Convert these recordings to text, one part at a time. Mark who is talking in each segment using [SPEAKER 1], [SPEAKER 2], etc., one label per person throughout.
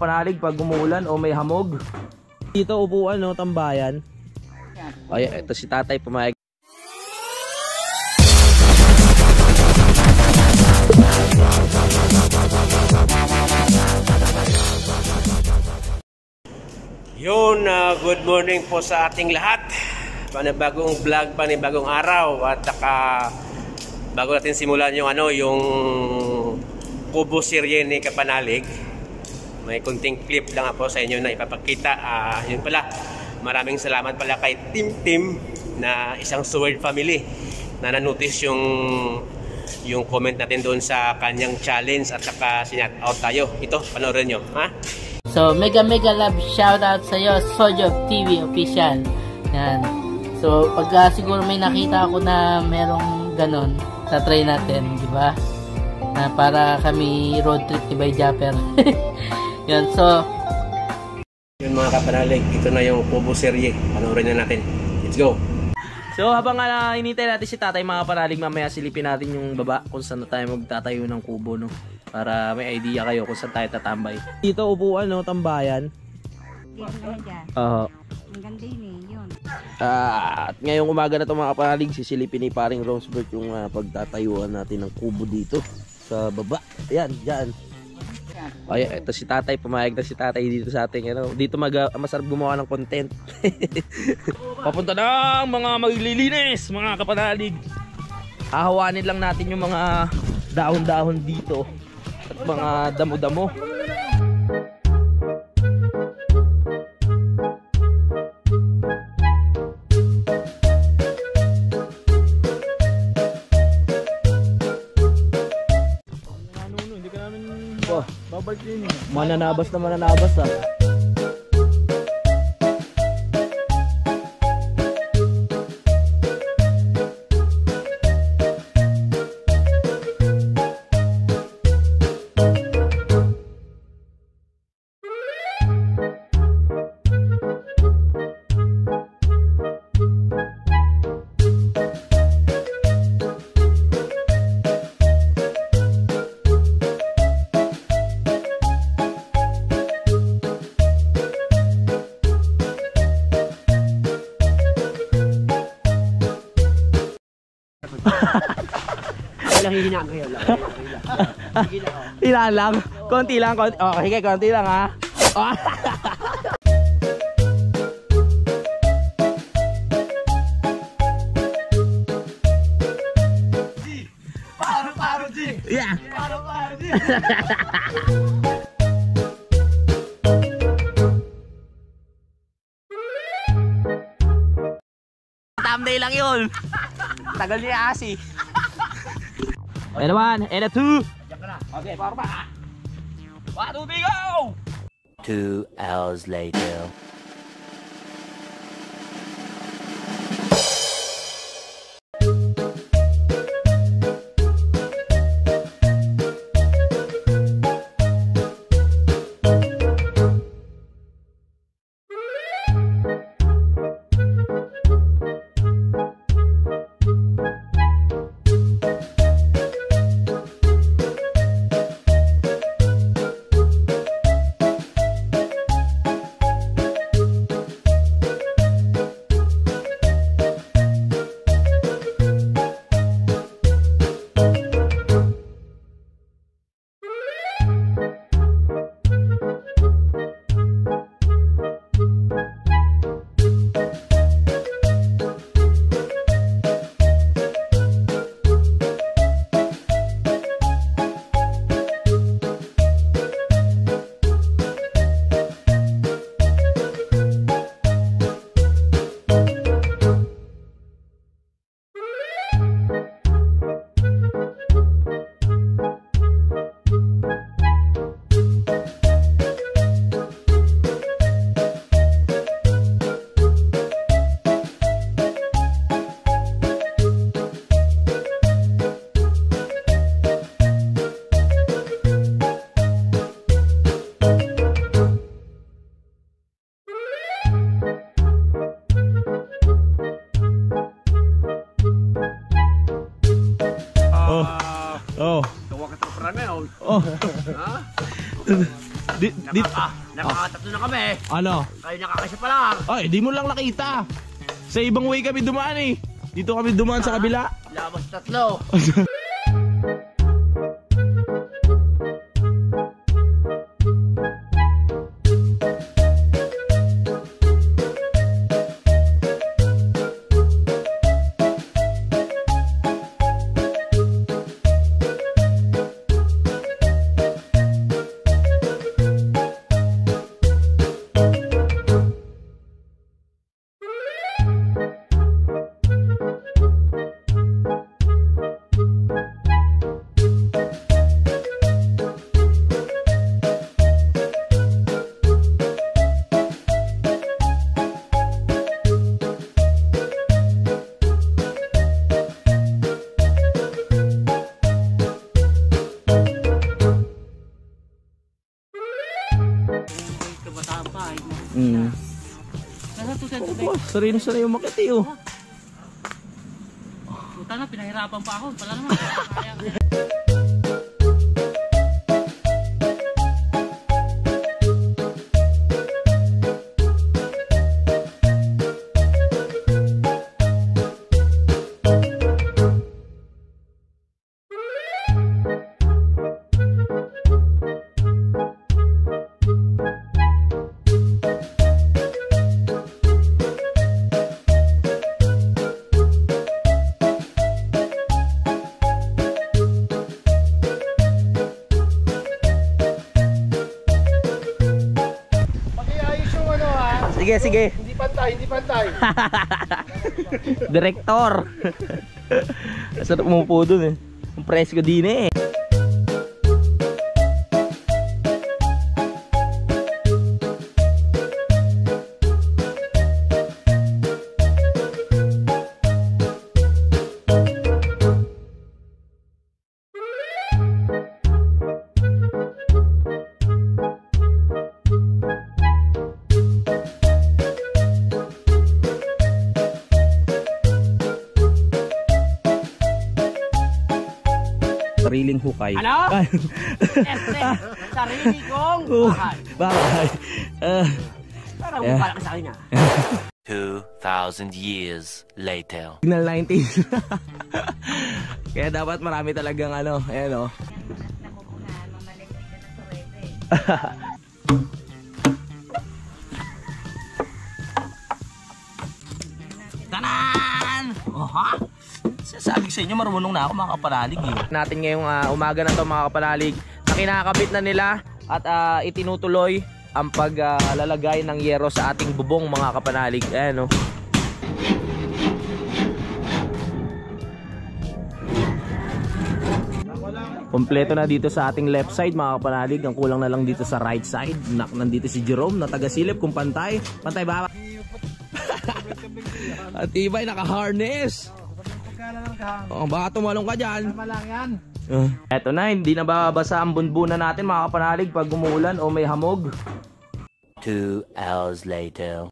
[SPEAKER 1] Panalig pag umuulan o may hamog. Dito upuan, no, tambayan. Ay, ito si tatay pumayag.
[SPEAKER 2] Yun, good morning po sa ating lahat. Panibagong vlog, panibagong araw. At bago natin simulan yung Kubo serye ni Kapanalig, may kunting clip lang po sa inyo na ipapakita. Yun pala, maraming salamat pala kay Tim na isang Sword family na nanotice yung comment natin doon sa kanyang challenge at saka sinat out tayo. Ito, panoorin nyo, ha?
[SPEAKER 3] So, mega love shoutout sa iyo, Sojob TV official. Yan. So, pagka siguro may nakita ako na merong ganon, try natin, di ba? Na para kami road trip ni Bay Japper. Yan, so
[SPEAKER 2] yun mga Kapanalig, ito na yung Kubo serye. Panoorin na natin. Let's go!
[SPEAKER 1] So habang hinintay natin si tatay mga Kapanalig, mamaya silipin natin yung baba kung saan na tayo magtatayo ng kubo, no? Para may idea kayo kung saan tayo tatambay. Dito upuan, no, tambayan.
[SPEAKER 4] Ang ganda yun yun.
[SPEAKER 1] At ngayong umaga na ito mga Kapanalig, sisilipin ni paring Rosebert yung pagtatayuan natin ng kubo dito sa baba. Ayan, dyan. Ay, ito si tatay, pumayag na si tatay dito sa ating dito masarap gumawa ng content. Papunta na mga maglilinis mga Kapanalig. Hahawanin lang natin yung mga dahon-dahon dito at mga damo-damo. Babalik din. Mananabas na mananabas ah.
[SPEAKER 2] Lang hihinaan kayo lang.
[SPEAKER 1] Ilan lang? Konti lang, konti. Oh, sige, konti lang ha. Paro G. Yeah. Paro G. Thumbnail lang yun. Tagal niya asi. And a one, and a two. Okay, para pa. 1, 2, 3, go!
[SPEAKER 5] 2 hours later.
[SPEAKER 1] Nakakatatlo na kami.
[SPEAKER 2] Ano?
[SPEAKER 1] Kayo nakakasya pa lang.
[SPEAKER 2] Ay, di mo lang nakita. Sa ibang way kami dumaan eh. Dito kami dumaan sa kabila.
[SPEAKER 1] Labas tatlo. Sarili yung makiti oh.
[SPEAKER 3] Puta na, pinahirapan pa ako. Pala naman.
[SPEAKER 1] Sige, sige.
[SPEAKER 2] Hindi pantay, hindi pantay.
[SPEAKER 1] Direktor. Sarap umupo dun eh. Ang presko din eh. Sariling hukay.
[SPEAKER 3] Ano? Sarili kong bahay.
[SPEAKER 1] Bahay.
[SPEAKER 3] Parang mukha sa akin
[SPEAKER 5] 2,000 years later.
[SPEAKER 1] Signal 90s. Kaya dapat marami talagang ano, ayan o. Tanan! Oha! Sabi sa inyo, marunong na ako mga kapanalig eh. Natin ngayong umaga na to mga kapanalig na kinakabit na nila at itinutuloy ang paglalagay ng yero sa ating bubong mga kapanalig. Ayan o. Kompleto na dito sa ating left side mga kapanalig. Ang kulang na lang dito sa right side. Nandito si Jerome na taga-silip kung pantay. Pantay ba? At iba'y naka-harness. Oh, baka tumalong ka dyan.
[SPEAKER 2] Tama lang yan.
[SPEAKER 1] Eto na, hindi na babasa ang bunbunan natin mga kapanalig pag umuulan o may hamog.
[SPEAKER 5] 2 hours later.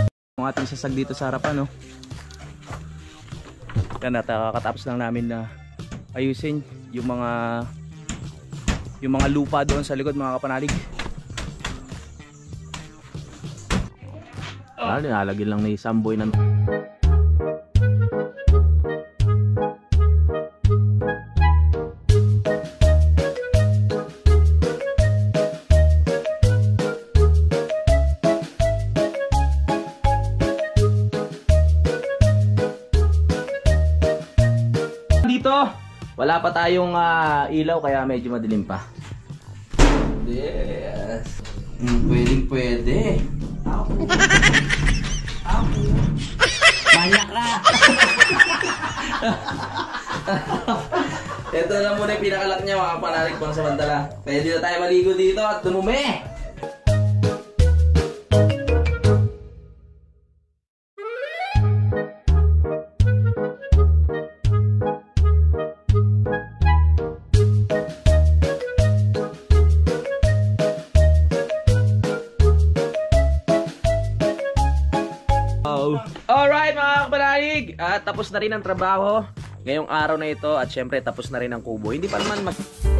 [SPEAKER 1] Ating sasag dito sa harapan, no? Yan, at kakatapos lang namin na
[SPEAKER 4] ayusin yung mga lupa doon sa likod mga kapanalig.
[SPEAKER 1] Nilalagyan lang ni Samboy ng...
[SPEAKER 4] Dito,
[SPEAKER 1] Wala pa tayong ilaw kaya medyo madilim pa. Yes. Pwede. Manyak ka! Ito na muna yung pinakalak niya mga kapanalig pang samantala. Pwede na tayo maligo dito at dumumi! Alright mga kapanalig, tapos na rin ang trabaho ngayong araw na ito at syempre tapos na rin ang kubo. Hindi pa naman